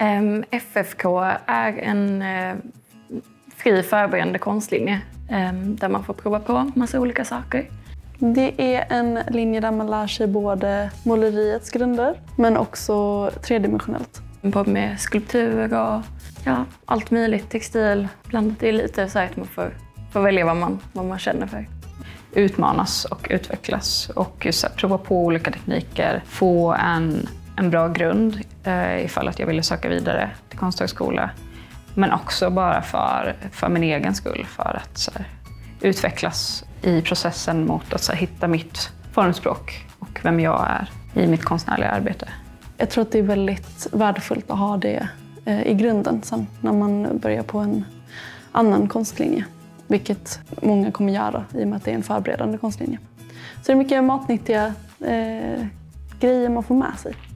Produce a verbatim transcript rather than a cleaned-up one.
Um, F F K är en uh, fri förberedande konstlinje um, där man får prova på massa olika saker. Det är en linje där man lär sig både måleriets grunder men också tredimensionellt. På med skulptur och ja, allt möjligt, textil, blandat i lite så att man får, får välja vad man, vad man känner för. Utmanas och utvecklas och så här, prova på olika tekniker, få en, en bra grund eh, ifall att jag ville söka vidare till konsthögskola. Men också bara för, för min egen skull, för att så här, utvecklas i processen mot att så här, hitta mitt formspråk och vem jag är i mitt konstnärliga arbete. Jag tror att det är väldigt värdefullt att ha det eh, i grunden sen när man börjar på en annan konstlinje. Vilket många kommer göra i och med att det är en förberedande konstlinje. Så det är mycket matnyttiga eh, grejer man får med sig.